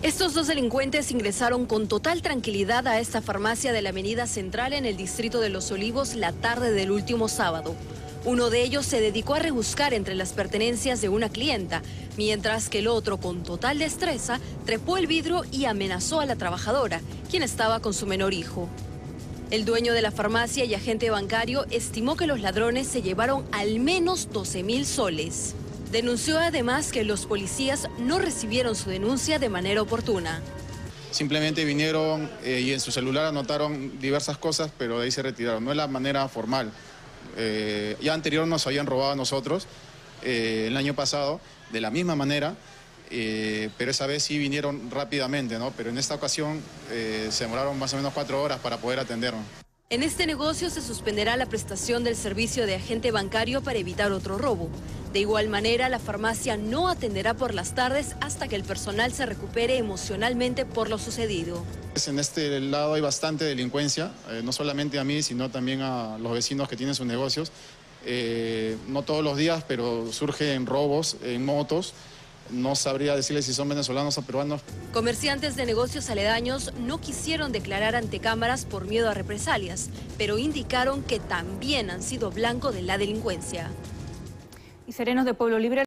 Estos dos delincuentes ingresaron con total tranquilidad a esta farmacia de la Avenida Central en el distrito de Los Olivos la tarde del último sábado. Uno de ellos se dedicó a rebuscar entre las pertenencias de una clienta, mientras que el otro, con total destreza, trepó el vidrio y amenazó a la trabajadora, quien estaba con su menor hijo. El dueño de la farmacia y agente bancario estimó que los ladrones se llevaron al menos 12.000 soles. Denunció además que los policías no recibieron su denuncia de manera oportuna. Simplemente vinieron y en su celular anotaron diversas cosas, pero de ahí se retiraron. No es la manera formal. Ya anterior nos habían robado a nosotros el año pasado de la misma manera, pero esa vez sí vinieron rápidamente, ¿no? Pero en esta ocasión se demoraron más o menos 4 horas para poder atendernos. En este negocio se suspenderá la prestación del servicio de agente bancario para evitar otro robo. De igual manera, la farmacia no atenderá por las tardes hasta que el personal se recupere emocionalmente por lo sucedido. En este lado hay bastante delincuencia, no solamente a mí, sino también a los vecinos que tienen sus negocios. No todos los días, pero surgen robos en motos. No sabría decirles si son venezolanos o peruanos. Comerciantes de negocios aledaños no quisieron declarar ante cámaras por miedo a represalias, pero indicaron que también han sido blanco de la delincuencia. Y serenos de Pueblo Libre